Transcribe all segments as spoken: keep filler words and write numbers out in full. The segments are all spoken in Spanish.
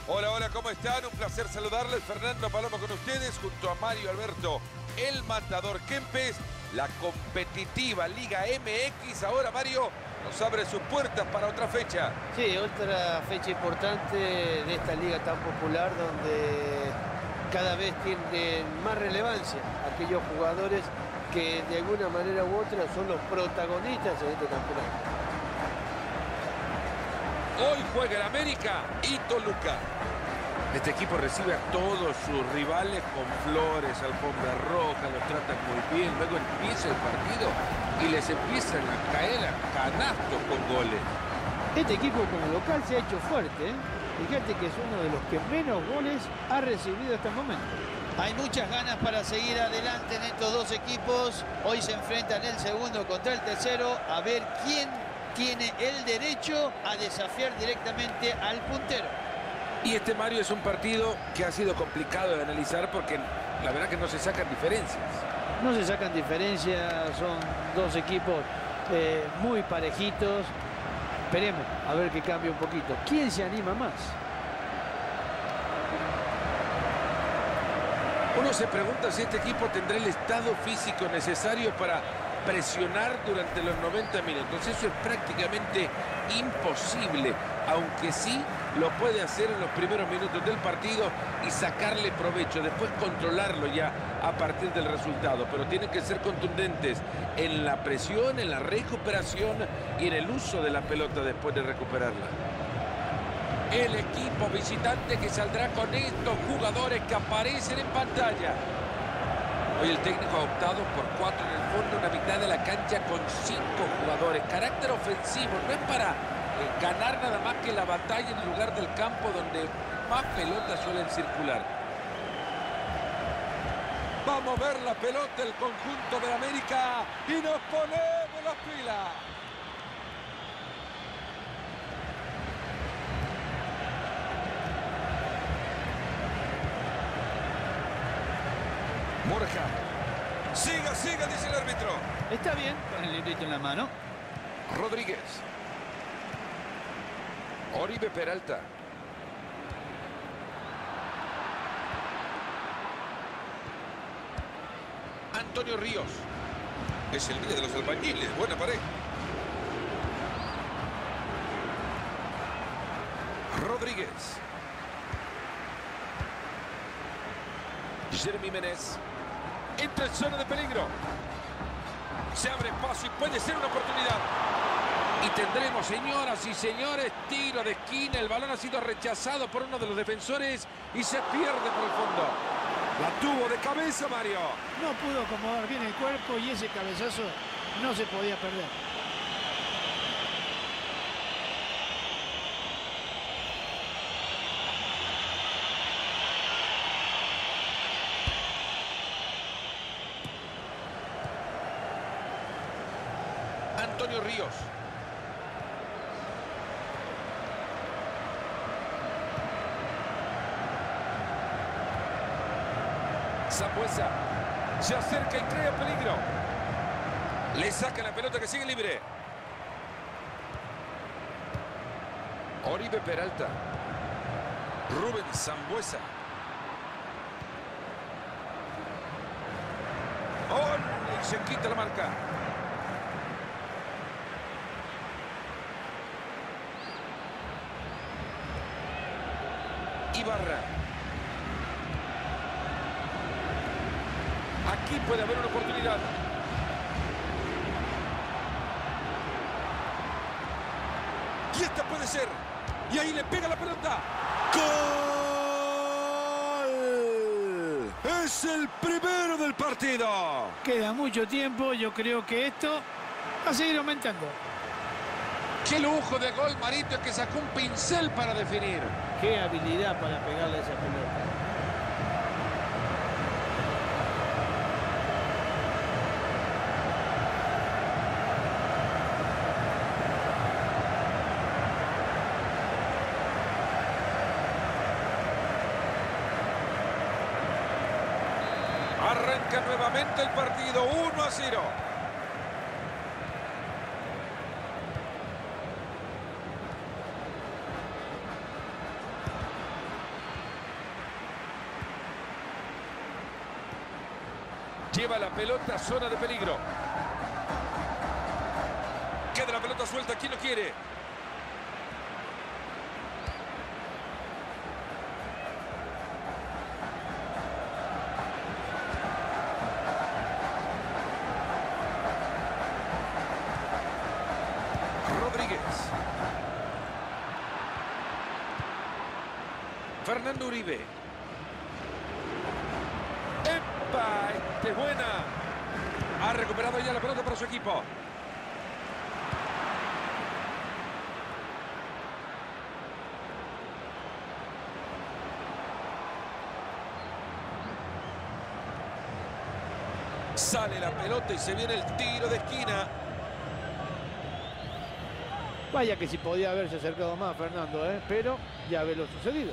Hola, hola, ¿cómo están? Un placer saludarles. Fernando Palomo con ustedes, junto a Mario Alberto, el Matador Kempes. La competitiva Liga M X. Ahora, Mario, nos abre sus puertas para otra fecha. Sí, otra fecha importante de esta liga tan popular, donde cada vez tienen más relevancia aquellos jugadores que de alguna manera u otra son los protagonistas en este campeonato. Hoy juega el América y Toluca. Este equipo recibe a todos sus rivales con flores, alfombra roja, los tratan muy bien. Luego empieza el partido y les empiezan a caer a canastos con goles. Este equipo como local se ha hecho fuerte, ¿eh? Fíjate que es uno de los que menos goles ha recibido hasta el momento. Hay muchas ganas para seguir adelante en estos dos equipos. Hoy se enfrentan el segundo contra el tercero. A ver quién tiene el derecho a desafiar directamente al puntero. Y este, Mario, es un partido que ha sido complicado de analizar porque la verdad que no se sacan diferencias. No se sacan diferencias, son dos equipos eh, muy parejitos. Esperemos a ver que cambie un poquito. ¿Quién se anima más? Uno se pregunta si este equipo tendrá el estado físico necesario para presionar durante los noventa minutos. Eso es prácticamente imposible, aunque sí lo puede hacer en los primeros minutos del partido y sacarle provecho, después controlarlo ya a partir del resultado. Pero tienen que ser contundentes en la presión, en la recuperación y en el uso de la pelota después de recuperarla. El equipo visitante que saldrá con estos jugadores que aparecen en pantalla. Hoy el técnico ha optado por cuatro en el fondo, una mitad de la cancha con cinco jugadores. Carácter ofensivo, no es para eh, ganar nada más que la batalla en el lugar del campo donde más pelotas suelen circular. Vamos a ver la pelota, el conjunto de América, y nos ponemos las pilas. Borja. Siga, siga, dice el árbitro. Está bien, con el librito en la mano. Rodríguez. Oribe Peralta. Antonio Ríos. Es el día de los albañiles. Buena pared. Rodríguez. Jeremy Menez. Entra en zona de peligro. Se abre paso y puede ser una oportunidad. Y tendremos, señoras y señores, tiro de esquina. El balón ha sido rechazado por uno de los defensores y se pierde por el fondo. La tuvo de cabeza, Mario. No pudo acomodar bien el cuerpo y ese cabezazo no se podía perder. Antonio Ríos. Sambuesa. Se acerca y crea peligro. Le saca la pelota que sigue libre. Oribe Peralta. Rubén Sambuesa. ¡Oh! Y se quita la marca. Ibarra. Aquí puede haber una oportunidad. Y esta puede ser. Y ahí le pega la pelota. ¡Gol! Es el primero del partido. Queda mucho tiempo, yo creo que esto va a seguir aumentando. ¡Qué lujo de gol, Marito, que sacó un pincel para definir! Qué habilidad para pegarle a esa pelota. Arranca nuevamente el partido, uno a cero. Lleva la pelota a zona de peligro. Queda la pelota suelta. ¿Quién lo quiere? Rodríguez. Fernando Uribe. ¡Epa! Esta es buena. Ha recuperado ya la pelota para su equipo. Sale la pelota y se viene el tiro de esquina. Vaya que si podía haberse acercado más Fernando, ¿eh? Pero ya ve lo sucedido.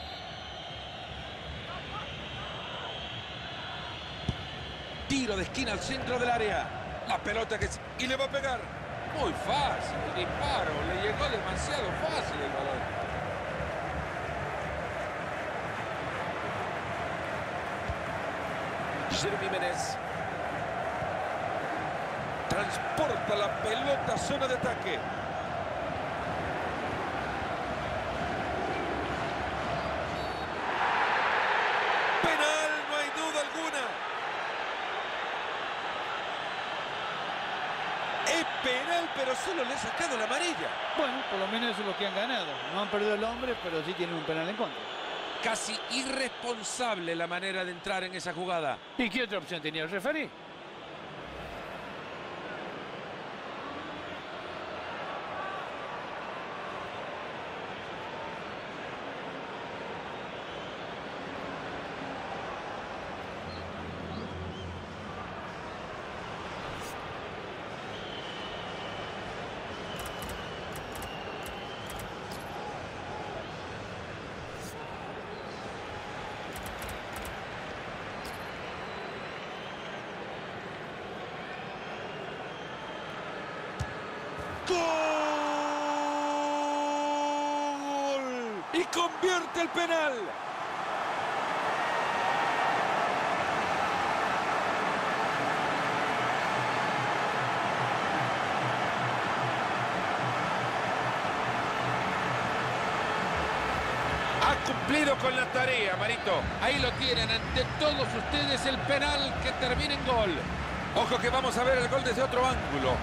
Tiro de esquina al centro del área. La pelota que... y le va a pegar. Muy fácil el disparo. Le llegó demasiado fácil el balón. Jeremy Menez. Transporta la pelota a zona de ataque. Penal, no hay duda alguna. Es penal, pero solo le ha sacado la amarilla. Bueno, por lo menos eso es lo que han ganado. No han perdido el hombre, pero sí tienen un penal en contra. Casi irresponsable la manera de entrar en esa jugada. ¿Y qué otra opción tenía el referee? ¡Gol! Y convierte el penal. Ha cumplido con la tarea, Marito. Ahí lo tienen ante todos ustedes, el penal que termina en gol. Ojo que vamos a ver el gol desde otro ángulo.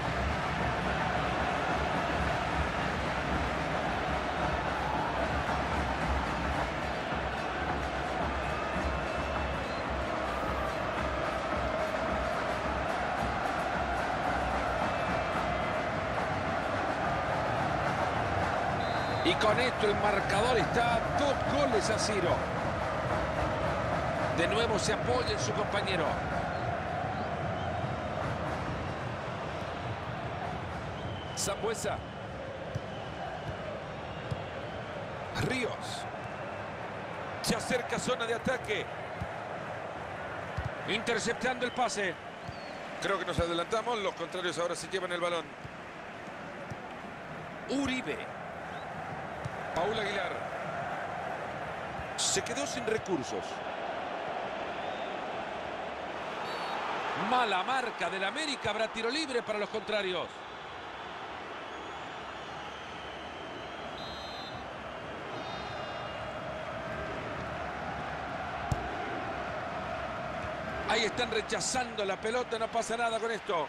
Y con esto el marcador está dos goles a cero. De nuevo se apoya en su compañero. Sambuesa. Ríos. Se acerca a zona de ataque. Interceptando el pase. Creo que nos adelantamos. Los contrarios ahora se llevan el balón. Uribe. Paul Aguilar. Se quedó sin recursos. Mala marca del América. Habrá tiro libre para los contrarios. Ahí están rechazando la pelota. No pasa nada con esto.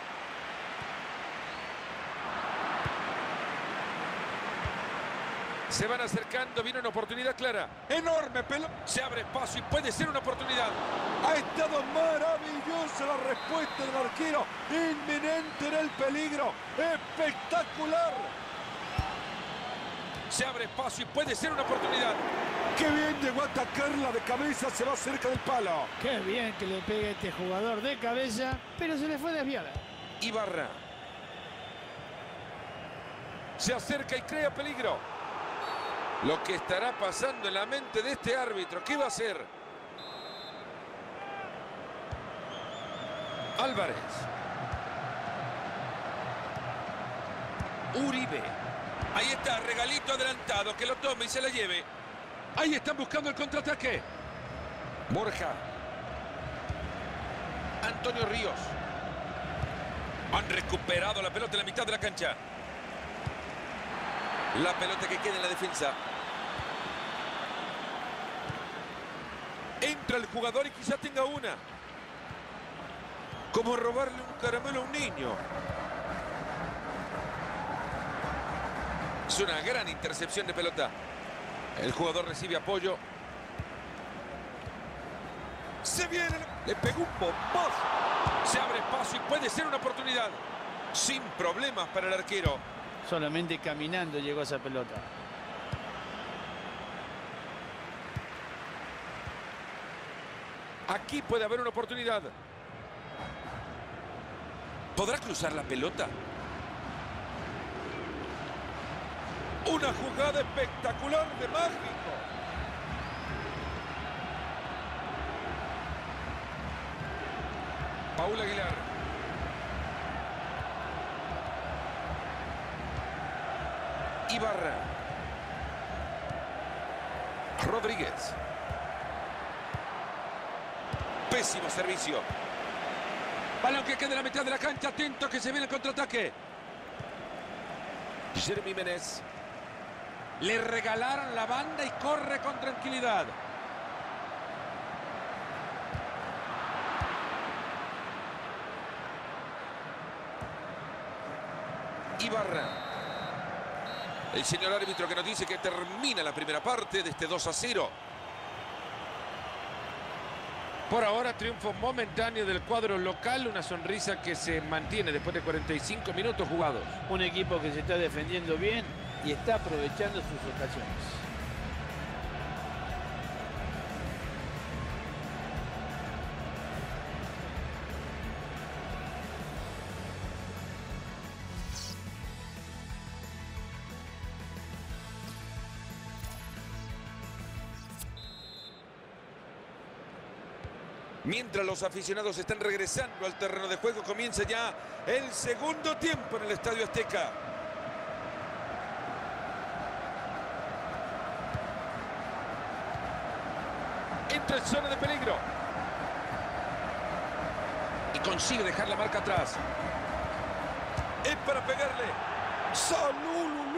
Se van acercando, viene una oportunidad clara. Enorme pelota. Se abre espacio y puede ser una oportunidad. Ha estado maravillosa la respuesta del arquero. Inminente en el peligro. Espectacular. Se abre espacio y puede ser una oportunidad. Qué bien llegó a atacarla de cabeza. Se va cerca del palo. Qué bien que le pegue este jugador de cabeza, pero se le fue desviada. Ibarra. Se acerca y crea peligro. Lo que estará pasando en la mente de este árbitro. ¿Qué va a hacer? Álvarez. Uribe. Ahí está, regalito adelantado. Que lo tome y se la lleve. Ahí están buscando el contraataque. Borja. Antonio Ríos. Han recuperado la pelota en la mitad de la cancha. La pelota que queda en la defensa. Entra el jugador y quizá tenga una. Como robarle un caramelo a un niño. Es una gran intercepción de pelota. El jugador recibe apoyo. Se viene, le pegó un bombazo. Se abre espacio y puede ser una oportunidad. Sin problemas para el arquero. Solamente caminando llegó a esa pelota. Aquí puede haber una oportunidad. ¿Podrá cruzar la pelota? Una jugada espectacular de Mágico. Paul Aguilar. Ibarra. Rodríguez. Pésimo servicio. Balón que queda en la mitad de la cancha. Atento que se viene el contraataque. Jeremy Menez. Le regalaron la banda y corre con tranquilidad. Ibarra. El señor árbitro que nos dice que termina la primera parte de este dos a cero. Por ahora triunfo momentáneo del cuadro local, una sonrisa que se mantiene después de cuarenta y cinco minutos jugados. Un equipo que se está defendiendo bien y está aprovechando sus ocasiones. Mientras los aficionados están regresando al terreno de juego, comienza ya el segundo tiempo en el Estadio Azteca. Entra en zona de peligro. Y consigue dejar la marca atrás. Es para pegarle. ¡Salululú!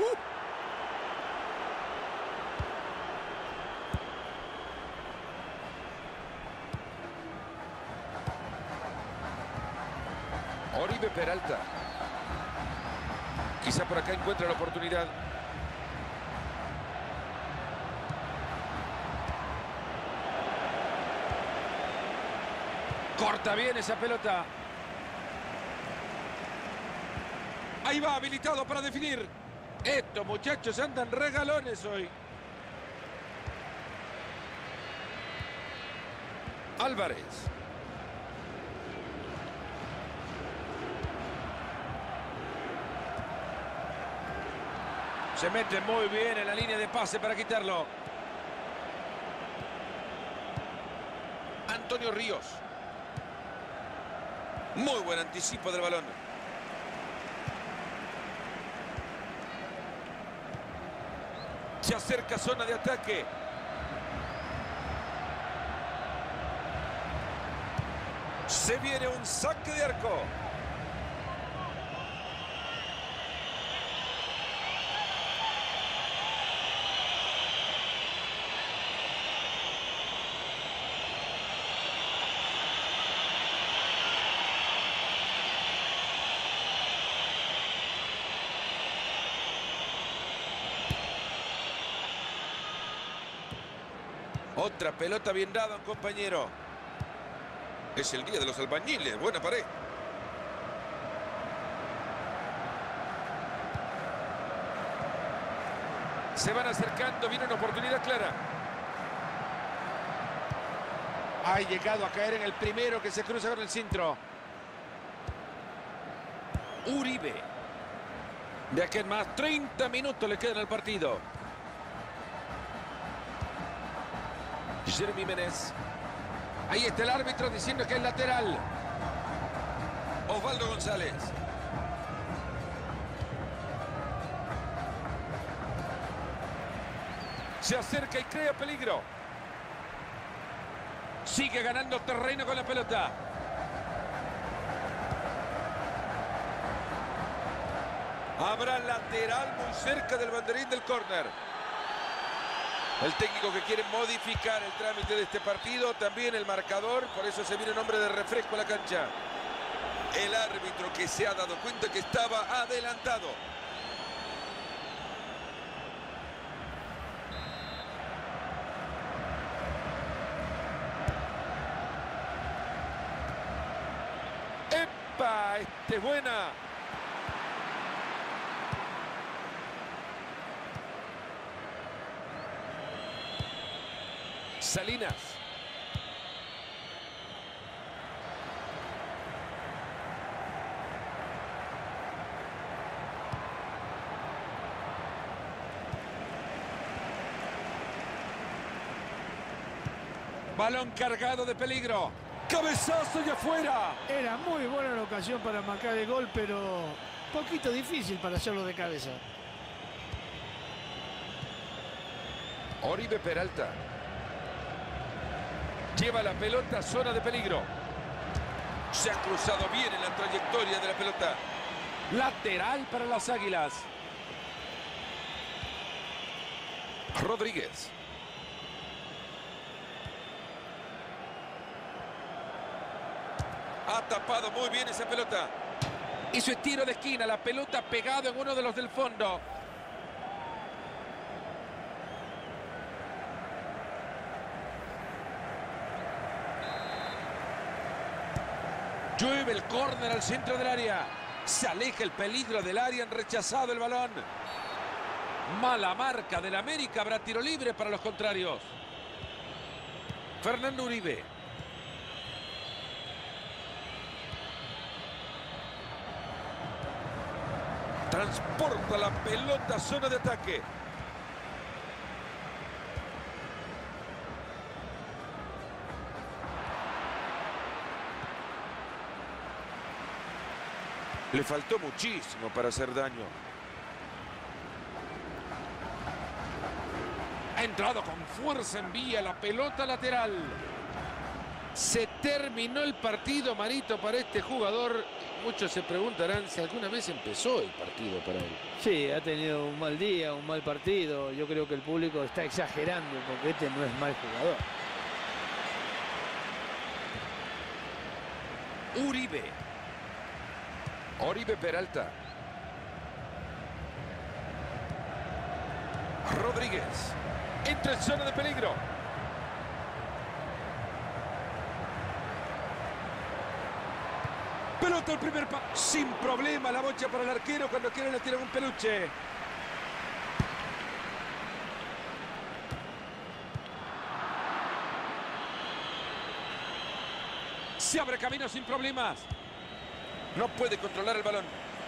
Oribe Peralta. Quizá por acá encuentra la oportunidad. Corta bien esa pelota. Ahí va, habilitado para definir. Estos muchachos andan regalones hoy. Álvarez. Se mete muy bien en la línea de pase para quitarlo. Antonio Ríos. Muy buen anticipo del balón. Se acerca zona de ataque. Se viene un saque de arco. Otra pelota bien dada, compañero. Es el día de los albañiles. Buena pared. Se van acercando. Viene una oportunidad clara. Ha llegado a caer en el primero que se cruza con el centro. Uribe. De aquí en más, treinta minutos le quedan al partido. Jeremy Menez. Ahí está el árbitro diciendo que es lateral. Osvaldo González. Se acerca y crea peligro. Sigue ganando terreno con la pelota. Habrá lateral muy cerca del banderín del córner. El técnico que quiere modificar el trámite de este partido, también el marcador, por eso se viene nombre de refresco a la cancha. El árbitro que se ha dado cuenta que estaba adelantado. ¡Epa! ¡Este es buena! Salinas. Balón cargado de peligro. Cabezazo y afuera. Era muy buena la ocasión para marcar el gol, pero poquito difícil para hacerlo de cabeza. Oribe Peralta. Lleva la pelota a zona de peligro. Se ha cruzado bien en la trayectoria de la pelota. Lateral para las Águilas. Rodríguez. Ha tapado muy bien esa pelota. Hizo el tiro de esquina, la pelota pegado en uno de los del fondo. Llueve el córner al centro del área. Se aleja el peligro del área, han rechazado el balón. Mala marca del América, habrá tiro libre para los contrarios. Fernando Uribe. Transporta la pelota a zona de ataque. Le faltó muchísimo para hacer daño. Ha entrado con fuerza, envía la pelota lateral. Se terminó el partido, Marito, para este jugador. Muchos se preguntarán si alguna vez empezó el partido para él. Sí, ha tenido un mal día, un mal partido. Yo creo que el público está exagerando porque este no es mal jugador. Uribe. Oribe Peralta. Rodríguez. Entra en zona de peligro. Pelota al primer pa... Sin problema la bocha para el arquero cuando quiere le tiran un peluche. Se abre camino sin problemas. No puede controlar el balón.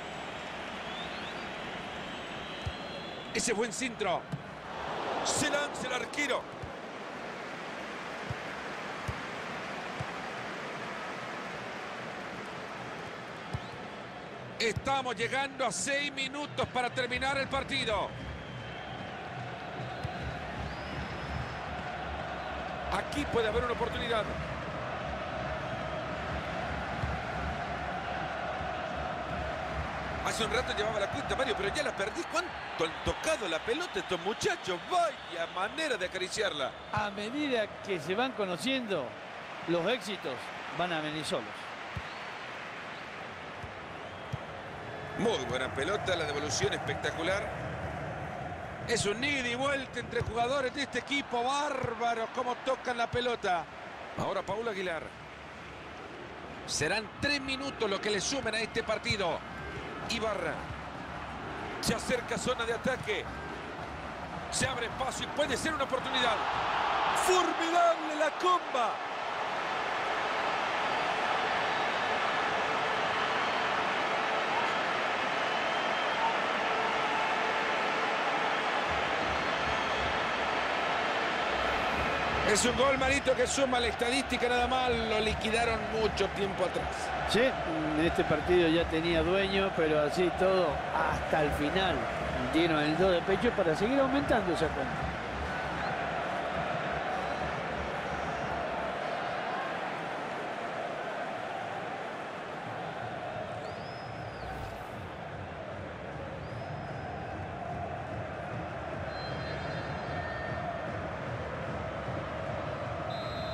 Ese buen centro. Se lanza el arquero. Estamos llegando a seis minutos para terminar el partido. Aquí puede haber una oportunidad. Hace un rato llevaba la cuenta, Mario, pero ya la perdí. ¿Cuánto han tocado la pelota estos muchachos? Vaya manera de acariciarla. A medida que se van conociendo, los éxitos van a venir solos. Muy buena pelota, la devolución espectacular. Es un ida y vuelta entre jugadores de este equipo. Bárbaro cómo tocan la pelota. Ahora Paul Aguilar. Serán tres minutos lo que le sumen a este partido. Ibarra. Se acerca a zona de ataque. Se abre espacio y puede ser una oportunidad. ¡Formidable la comba! Es un gol, Marito, que suma la estadística nada más. Lo liquidaron mucho tiempo atrás. Sí, este partido ya tenía dueño, pero así todo, hasta el final, dieron el do de pecho para seguir aumentando esa cuenta.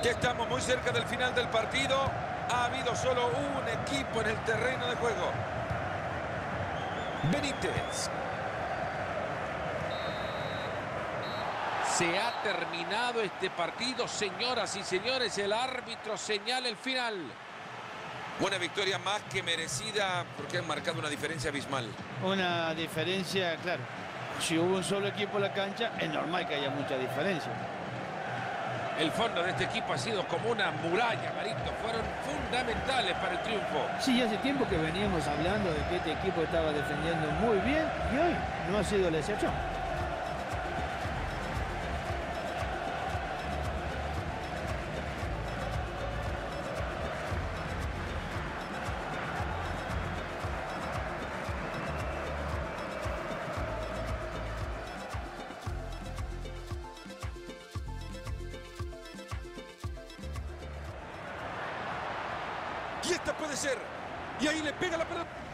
Ya estamos muy cerca del final del partido. Ha habido solo un equipo en el terreno de juego. Benítez. Se ha terminado este partido, señoras y señores. El árbitro señala el final. Buena victoria más que merecida porque han marcado una diferencia abismal. Una diferencia, claro. Si hubo un solo equipo en la cancha, es normal que haya mucha diferencia. El fondo de este equipo ha sido como una muralla, Marito. Fueron fundamentales para el triunfo. Sí, hace tiempo que veníamos hablando de que este equipo estaba defendiendo muy bien y hoy no ha sido la excepción. Y esta puede ser. Y ahí le pega la pelota.